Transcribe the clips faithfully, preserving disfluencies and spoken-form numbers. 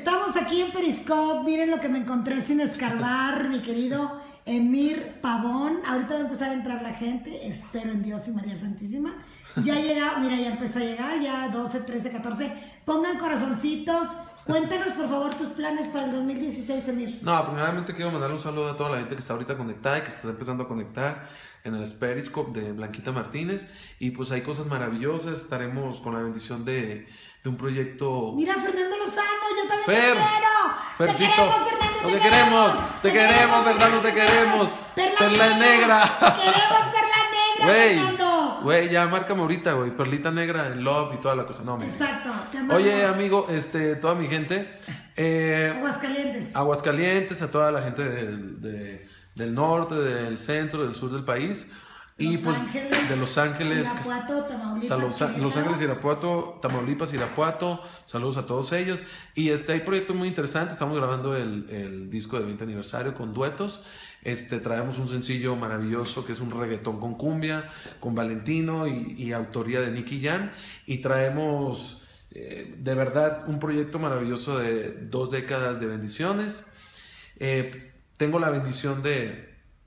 estamos aquí en Periscope. Miren lo que me encontré sin escarbar, mi querido Emir Pavón. Ahorita va a empezar a entrar la gente. Espero en Dios y María Santísima. Ya llega, mira, ya empezó a llegar. Ya doce, trece, catorce. Pongan corazoncitos. Cuéntanos, por favor, tus planes para el dos mil dieciséis, Emir. No, primeramente quiero mandar un saludo a toda la gente que está ahorita conectada y que está empezando a conectar en el Periscope de Blanquita Martínez. Y pues hay cosas maravillosas. Estaremos con la bendición de, de un proyecto. Mira, Fernando Lozano, yo también Fer, te quiero. Fercito, te queremos, Fernando, no te queremos, te queremos, ¿verdad? No te queremos. Perla, Perla negra. Te queremos, Perla negra, Güey, Fernando. güey, ya márcame ahorita, güey. Perlita negra en Love y toda la cosa. No, me. Exacto. Te amamos. Oye, amigo, este, toda mi gente. Eh, Aguascalientes. Aguascalientes, a toda la gente del, de, del norte, del centro, del sur del país. Y Los pues Ángeles, de Los Ángeles, Irapuato, Tamaulipas, Los, Los Ángeles, Irapuato, Tamaulipas, Irapuato, saludos a todos ellos. Y este, hay proyectos muy interesantes, estamos grabando el, el disco de veinte aniversario con duetos. Este, traemos un sencillo maravilloso que es un reggaetón con cumbia, con Valentino y, y autoría de Nicky Jam. Y traemos eh, de verdad un proyecto maravilloso de dos décadas de bendiciones. Eh, tengo la bendición de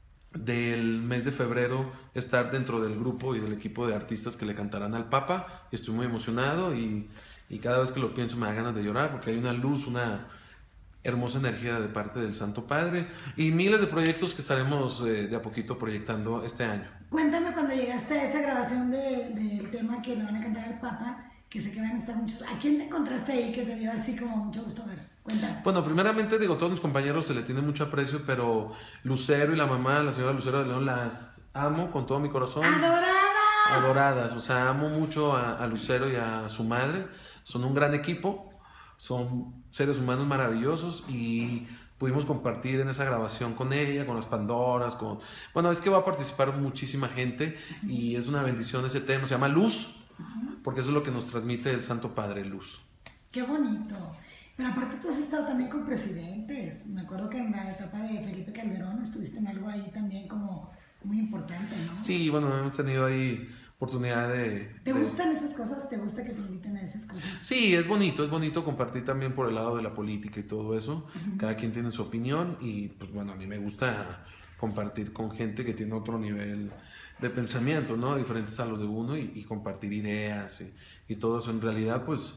del mes de febrero estar dentro del grupo y del equipo de artistas que le cantarán al Papa. Estoy muy emocionado y, y cada vez que lo pienso me da ganas de llorar porque hay una luz, una hermosa energía de parte del Santo Padre y miles de proyectos que estaremos eh, de a poquito proyectando este año. Cuéntame cuando llegaste a esa grabación de, del tema que le van a cantar al Papa, que sé que van a estar muchos. ¿A quién te encontraste ahí que te dio así como mucho gusto ver? Cuéntame. Bueno, primeramente digo, todos mis compañeros se le tiene mucho aprecio, pero Lucero y la mamá, la señora Lucero de León, las amo con todo mi corazón. ¡Adoradas! Adoradas, o sea, amo mucho a, a Lucero y a su madre, son un gran equipo, son seres humanos maravillosos y pudimos compartir en esa grabación con ella, con las Pandoras, con... Bueno, es que va a participar muchísima gente y es una bendición ese tema, se llama Luz, porque eso es lo que nos transmite el Santo Padre, luz. ¡Qué bonito! Pero aparte tú has estado también con presidentes. Me acuerdo que en la etapa de Felipe Calderón estuviste en algo ahí también como muy importante, ¿no? Sí, bueno, hemos tenido ahí oportunidad de... ¿Te de... gustan esas cosas? ¿Te gusta que te inviten a esas cosas? Sí, es bonito, es bonito compartir también por el lado de la política y todo eso. Uh-huh. Cada quien tiene su opinión y pues bueno, a mí me gusta compartir con gente que tiene otro nivel de pensamiento, ¿no? Diferentes a los de uno y, y compartir ideas y, y todo eso. En realidad, pues...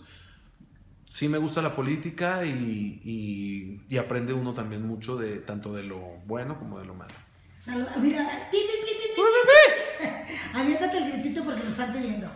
Sí me gusta la política y, y, y aprende uno también mucho de tanto de lo bueno como de lo malo. Salud, mira, pi, pi, pi, pi, pi, pi. Aviéntate el gritito porque lo están pidiendo.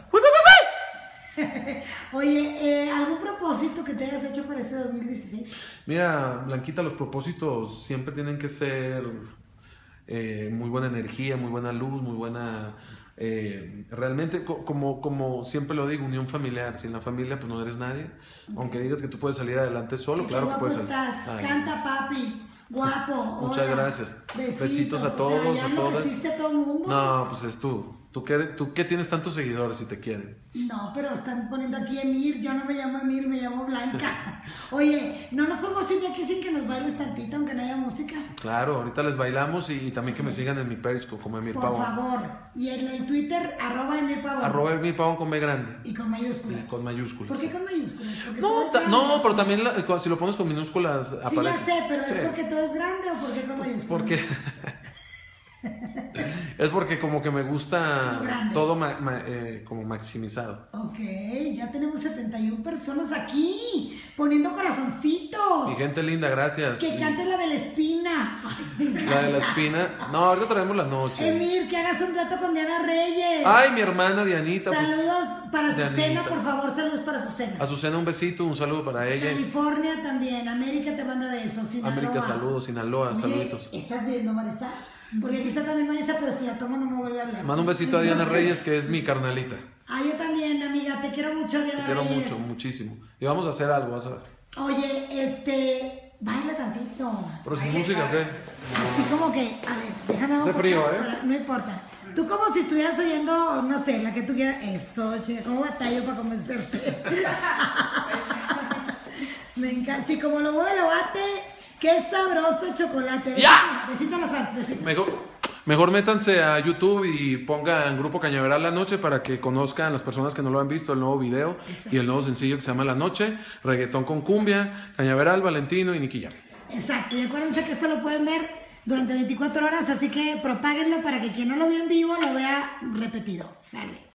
Oye, eh, ¿algún propósito que te hayas hecho para este dos mil dieciséis? Mira, Blanquita, los propósitos siempre tienen que ser eh, muy buena energía, muy buena luz, muy buena... Eh, realmente, como, como siempre lo digo, unión familiar. Sin la familia, pues no eres nadie. Aunque digas que tú puedes salir adelante solo, ¿Qué claro que puedes salir. Estás? Canta, papi. Guapo. Muchas hola. gracias. Besitos, Besitos a todos, o sea, a ¿ya todas. ¿No besiste a todo el mundo? No, pues es tú. ¿Tú qué, ¿Tú qué tienes tantos seguidores si te quieren? No, pero están poniendo aquí Emir. Yo no me llamo Emir, me llamo Blanca. Oye, ¿no nos podemos ir de aquí sin que nos bailes tantito, aunque no haya música? Claro, ahorita les bailamos y, y también que me sigan en mi Periscope como Emir Por Pavón. Por favor. Y en el Twitter, arroba Emir Pavón. Arroba Emir Pavón con B grande. Y con mayúsculas. Y con mayúsculas. ¿Por qué con mayúsculas? Porque no, todo es no, pero también la, si lo pones con minúsculas aparece. Sí, ya sé, pero sí. ¿es porque todo es grande o por qué con mayúsculas? Porque... es porque como que me gusta todo ma, ma, eh, como maximizado. Ok, ya tenemos setenta y una personas aquí poniendo corazoncitos. Y gente linda, gracias. Que cante la de la espina. Ay, la de la espina. No, ahorita traemos la noche. Emir, que hagas un dueto con Diana Reyes. Ay, mi hermana Dianita. Saludos pues, para Dianita. Azucena, por favor, saludos para Azucena. Azucena, un besito, un saludo para ella. California también, América te manda besos. Sinaloa. América, saludos, Sinaloa, Oye, saluditos. ¿estás viendo, Marisa? Porque aquí está también Marisa, pero si la tomo no me vuelve a hablar. Manda un besito a Diana Reyes, que es mi carnalita. Ah, yo también, amiga, te quiero mucho, Diana Te quiero Reyes. mucho, muchísimo. Y vamos a hacer algo, vas a ver. Oye, este, baila tantito. ¿Pero sin música o qué? Así como que, a ver, déjame... Hace frío, ¿eh? Para, no importa. Tú como si estuvieras oyendo, no sé, la que tú quieras. Eso, chica, ¿cómo batallo para convencerte? Me encanta. Sí, como lo mueve, lo bate... ¡Qué sabroso chocolate! ¡Ya! Besito a los fans, besito. Me, Mejor métanse a YouTube y pongan Grupo Cañaveral La Noche para que conozcan las personas que no lo han visto el nuevo video. Exacto. Y el nuevo sencillo que se llama La Noche, reggaetón con cumbia, Cañaveral, Valentino y Nicky Jam. Exacto, y acuérdense que esto lo pueden ver durante veinticuatro horas, así que propáguenlo para que quien no lo vea en vivo lo vea repetido. Sale.